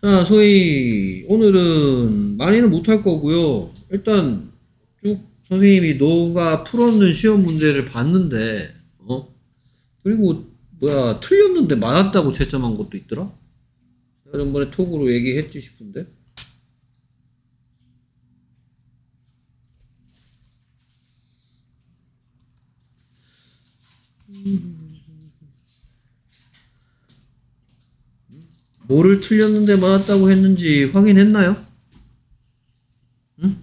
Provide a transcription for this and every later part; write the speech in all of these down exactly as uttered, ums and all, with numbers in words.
자, 소희, 오늘은 많이는 못할 거고요. 일단 쭉 선생님이 너가 풀었는 시험 문제를 봤는데, 어? 그리고 뭐야, 틀렸는데 맞았다고 채점한 것도 있더라? 내가 전번에 톡으로 얘기했지 싶은데. 뭐를 틀렸는데 맞았다고 했는지 확인했나요? 응?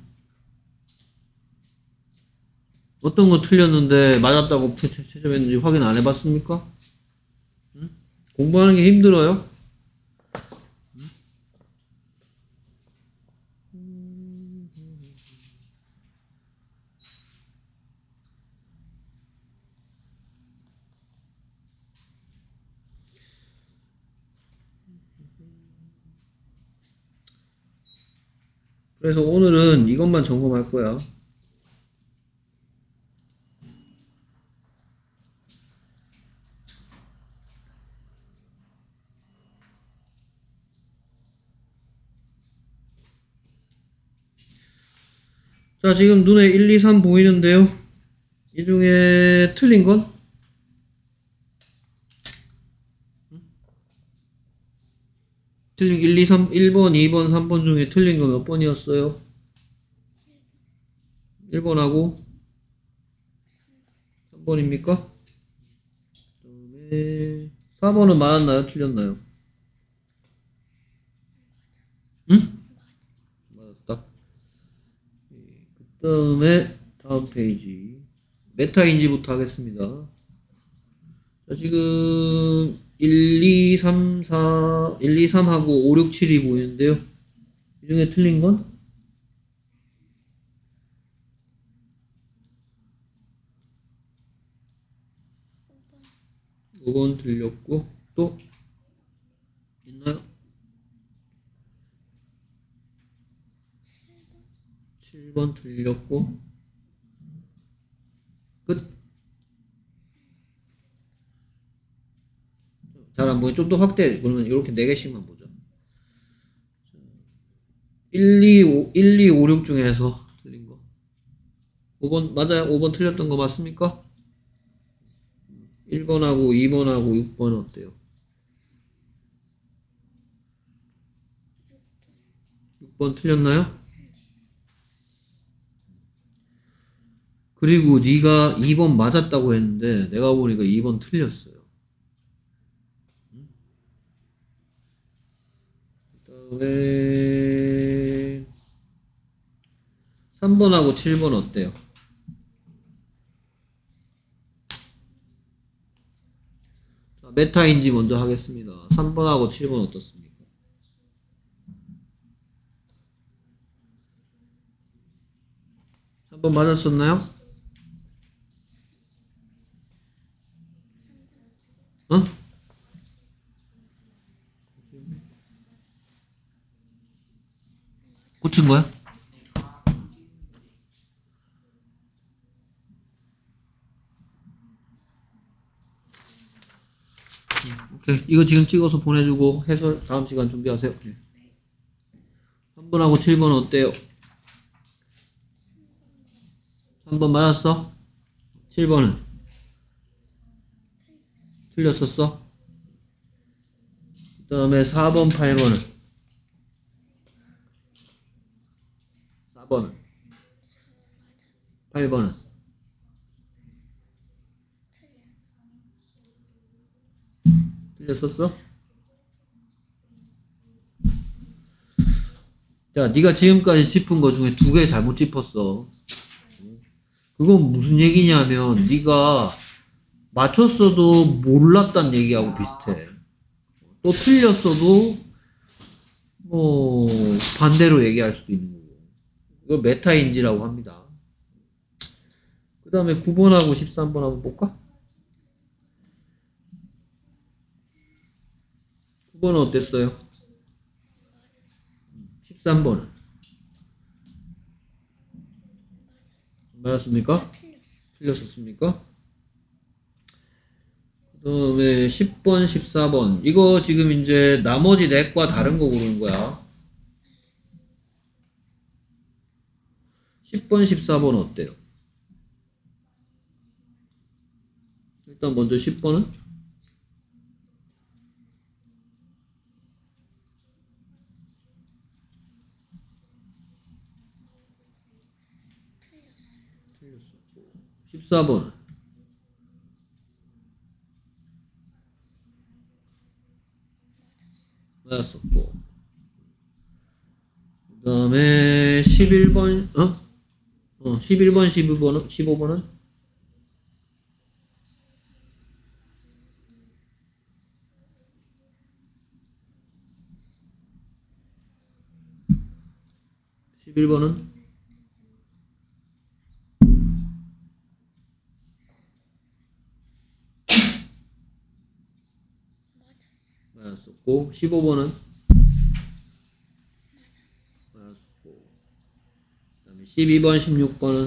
어떤 거 틀렸는데 맞았다고 채- 채- 채점했는지 확인 안 해봤습니까? 응? 공부하는 게 힘들어요? 그래서 오늘은 이것만 점검할 거야. 자, 지금 눈에 일, 이, 삼 보이는데요. 이 중에 틀린 건? 틀린 일, 이, 삼, 일 번, 이 번, 삼 번 중에 틀린 거 몇 번이었어요? 일 번하고 삼 번입니까? 그 다음에 사 번은 맞았나요? 틀렸나요? 응? 맞았다. 그 다음에 다음 페이지. 메타인지부터 하겠습니다. 자, 지금 일, 이, 삼, 사, 일, 이, 삼하고 오, 육, 칠이 보이는데요. 이 중에 틀린 건? 오 번 틀렸고, 또 있나요? 칠 번 틀렸고, 끝. 잘 안 보여. 좀 더 확대. 그러면 이렇게 네 개씩만 보죠. 일, 이, 오, 일, 이, 오, 육 중에서 틀린 거. 오 번, 맞아요? 오 번 틀렸던 거 맞습니까? 일 번하고 이 번하고 육 번은 어때요? 육 번 틀렸나요? 그리고 네가 이 번 맞았다고 했는데 내가 보니까 이 번 틀렸어요. 그다음에 삼 번하고 칠 번 어때요? 자, 메타인지 먼저 하겠습니다. 삼 번하고 칠 번 어떻습니까? 삼 번 맞았었나요? 어? 꽂힌 거야? 오케이. 이거 지금 찍어서 보내주고 해설 다음 시간 준비하세요. 네. 삼 번하고 칠 번 어때요? 삼 번 맞았어? 칠 번은? 틀렸었어? 그 다음에 사 번, 팔 번은? 사 번은? 팔 번은? 틀렸었어? 자, 네가 지금까지 짚은 거 중에 두 개 잘못 짚었어. 그건 무슨 얘기냐면 네가 맞췄어도 몰랐단 얘기하고 비슷해. 또 틀렸어도 뭐 반대로 얘기할 수도 있는 거고. 이걸 메타인지라고 합니다. 그 다음에 구 번하고 십삼 번 한번 볼까? 구 번은 어땠어요? 십삼 번은? 맞았습니까? 틀렸었습니까? 그 그 다음에 십 번, 십사 번. 이거 지금 이제 나머지 넷과 다른 거 고르는 거야. 십 번, 십사 번 어때요? 일단 먼저 십 번은? 틀렸었고. 십사 번은? 맞았었고. 그 다음에 십일 번, 어? 어, 십일 번, 십이 번은? 십오 번은? 십일 번은? 맞았었고. 십오 번은? 맞았었고. 그 다음에 십이 번, 십육 번은?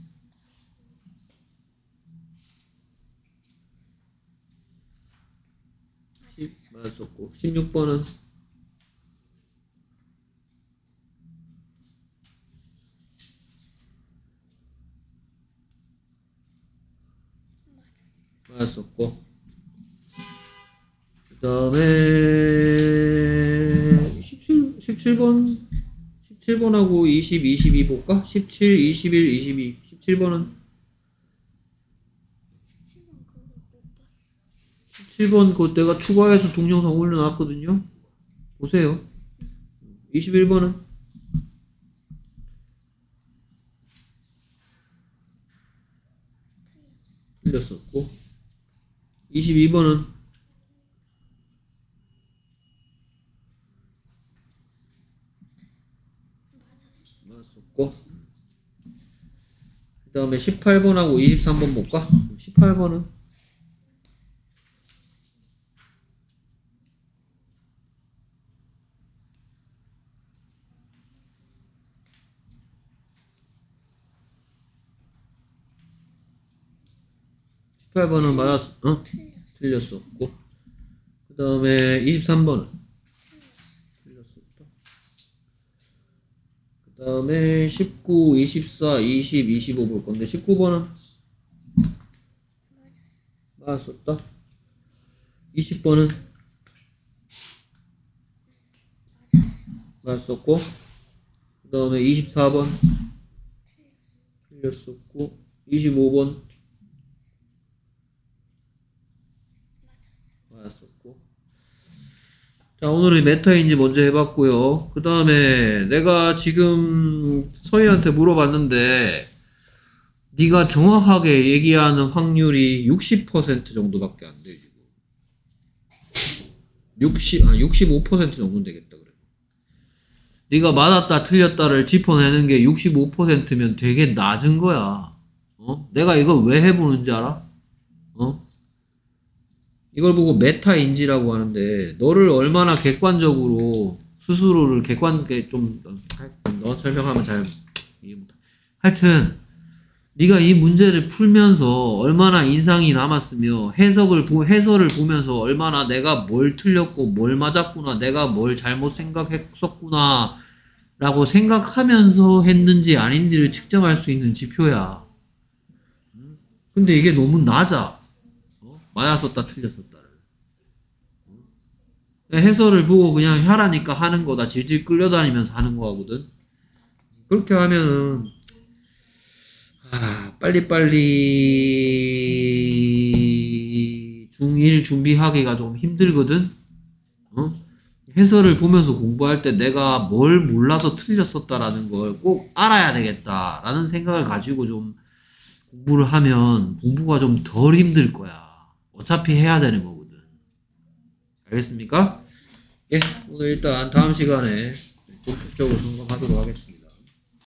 십, 맞았었고. 십육 번은? 맞았었고. 그 다음에 십칠, 십칠 번 십칠 번하고 이십, 이십이 볼까? 십칠, 이십일, 이십이. 십칠 번은? 십칠 번 그거 내가 추가해서 동영상 올려놨거든요. 보세요. 이십일 번은? 틀렸었고. 이십이 번은? 맞았었고. 그 다음에 십팔 번하고 이십삼 번 볼까? 십팔 번은? 십팔 번은 맞았, 어? 틀렸었고. 그 다음에 이십삼 번은? 틀렸었다. 그 다음에 십구, 이십사, 이십, 이십오 볼 건데, 십구 번은? 맞았었다. 이십 번은? 맞았었고. 그 다음에 이십사 번? 틀렸었고. 이십오 번? 맞았었고. 자, 오늘은 메타인지 먼저 해봤고요. 그 다음에 내가 지금 서희한테 물어봤는데 네가 정확하게 얘기하는 확률이 육십 퍼센트 정도밖에 안 돼. 지금. 육십, 아, 육십오 퍼센트 정도 되겠다 그래. 네가 맞았다 틀렸다를 짚어내는 게 육십오 퍼센트면 되게 낮은 거야. 어? 내가 이걸 왜 해보는지 알아? 어? 이걸 보고 메타인지라고 하는데 너를 얼마나 객관적으로 스스로를 객관하게 좀 너 설명하면 잘 이해 못해. 하여튼 네가 이 문제를 풀면서 얼마나 인상이 남았으며 해석을 보, 해설을 보면서 얼마나 내가 뭘 틀렸고 뭘 맞았구나 내가 뭘 잘못 생각했었구나 라고 생각하면서 했는지 아닌지를 측정할 수 있는 지표야. 근데 이게 너무 낮아. 어? 맞았었다 틀렸었다를. 해설을 보고 그냥 하라니까 하는 거다. 질질 끌려다니면서 하는 거거든. 그렇게 하면은 아, 빨리빨리 중일 준비하기가 좀 힘들거든. 어? 해설을 보면서 공부할 때 내가 뭘 몰라서 틀렸었다라는 걸 꼭 알아야 되겠다라는 생각을 가지고 좀 공부를 하면 공부가 좀 덜 힘들 거야. 어차피 해야 되는 거거든. 알겠습니까? 예, 오늘 일단 다음 시간에 본격적으로 점검하도록 하겠습니다.